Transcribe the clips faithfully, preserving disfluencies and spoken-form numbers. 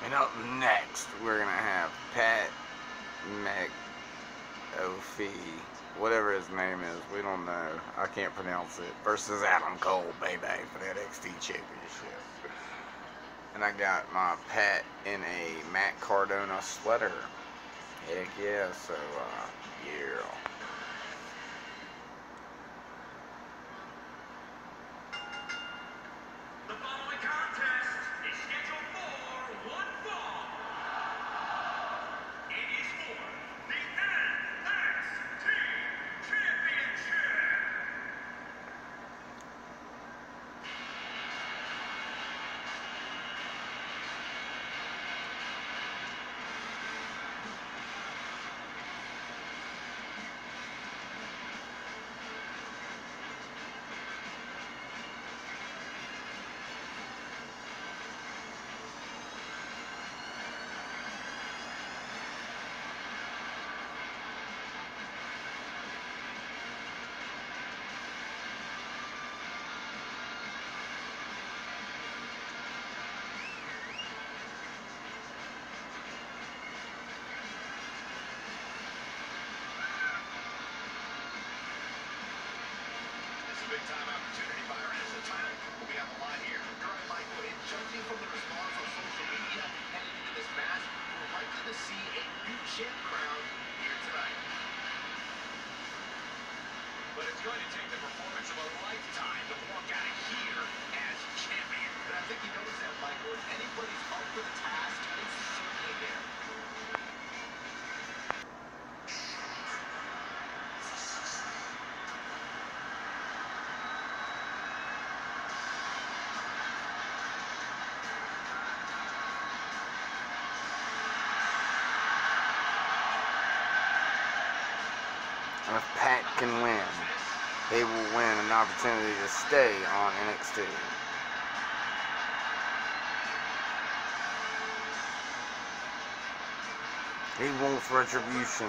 And up next, we're gonna have Pat McAfee, whatever his name is, we don't know. I can't pronounce it. Versus Adam Cole, baby, for the N X T Championship. And I got my Pat in a Matt Cardona sweater. Heck yeah, so, uh, yeah. The following contest is scheduled for one fall. It is for the N X T Championship. Big time opportunity by our N X T title. We have a line here. Current Michael, and judging from the response on social media heading into this match, we're likely to see a new champ crown here tonight. But it's going to take the performance of a lifetime to walk out of here as champion. And I think he knows that, Michael. If anybody's up for the task, it's certainly there. And if Pat can win, he will win an opportunity to stay on N X T. He wants retribution.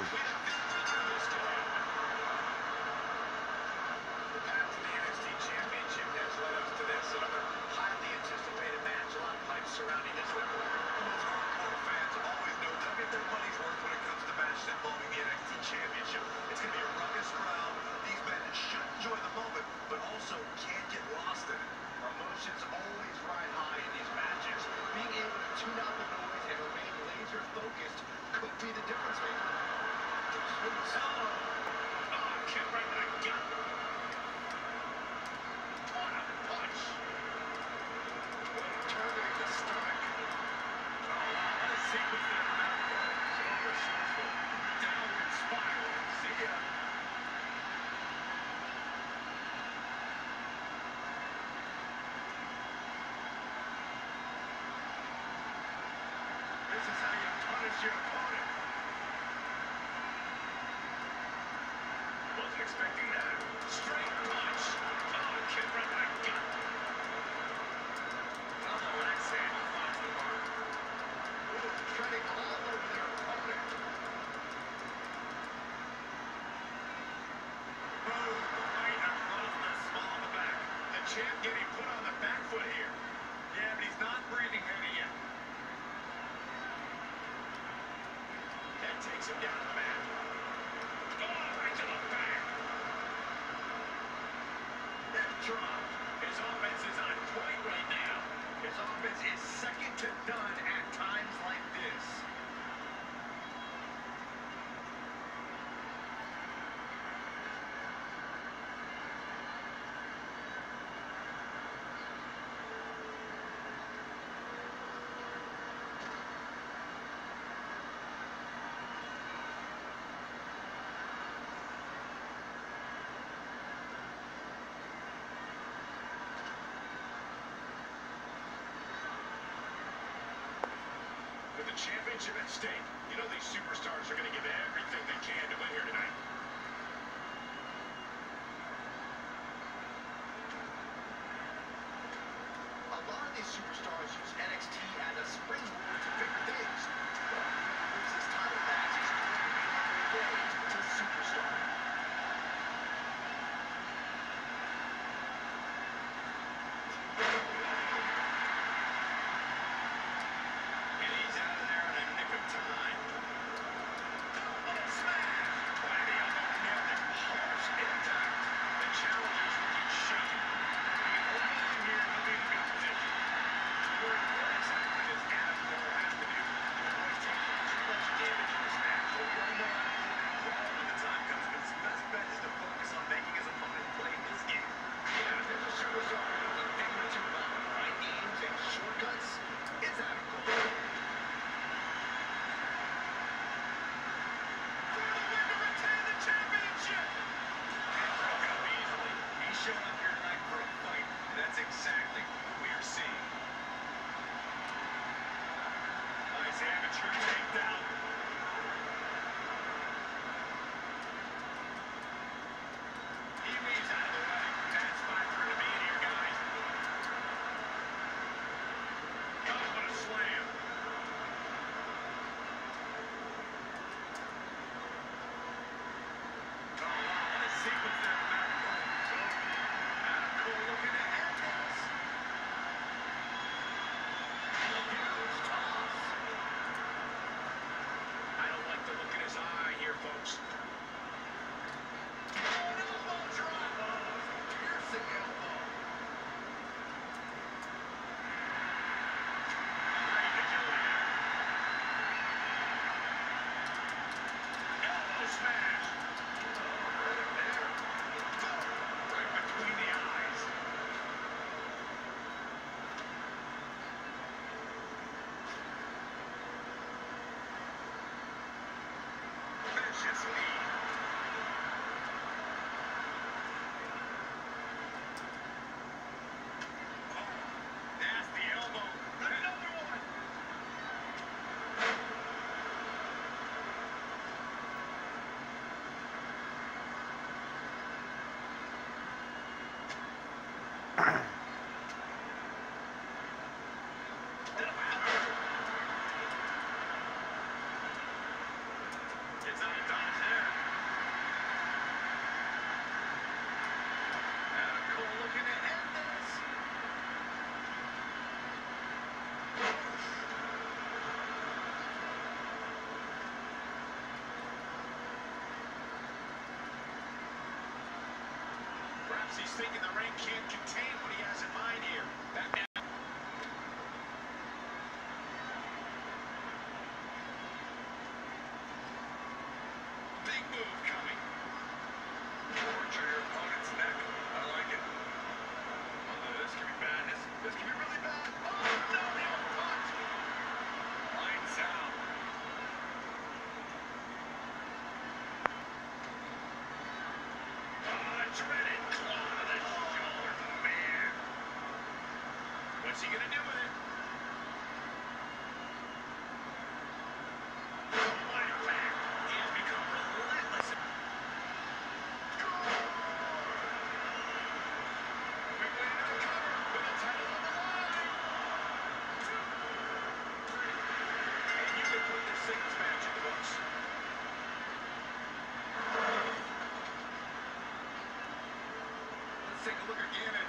The path to the N X T Championship has led us to this, another highly anticipated match. A lot of hype surrounding this one. Most hardcore fans always know they'll get their money's worth when it comes to matches involving the N X T Championship. It's going to be a ruckus crowd. These men should enjoy the moment, but also can't get lost in it. Emotions always ride high in these matches. Being able to tune out the noise and remain laser focused could be the difference maker. Oh, oh, kick right in the gut. What a punch. What a turn in the stomach. Oh, wow, what a sequence there from that point. So resourceful. Downward spiral. See ya. This is how you punish your opponent. Wasn't expecting that. Straight punch. Oh, kick right in the gut. Oh, that's it. He finds the mark. Ooh, treading all over their opponent. Boom. Right across the small of the back. The champ getting put on the back foot here. Yeah, but he's not breathing heavy yet. That takes him down to the mat. Oh, right to the back. That drop. His offense is on point right now. His offense is second to none at times like this. With the championship at stake, you know these superstars are going to give everything they can to win here tonight. A lot of these superstars use N X T as a springboard to bigger things. But whoever wins this title match is going to be on their way to superstar. thinking the ring can't contain what he has in mind here. Back down. Big move coming. Torture your opponent's neck. I like it. Oh, this could be bad. This, this could be really bad. Oh, no, the old punch. Lights out. Ah, dreaded claw to the shoulder, man. What's he gonna do with it? Right back. He has become relentless. Quick way to recover with the title on the line. And you can put this singles match in the books. Let's take a look again at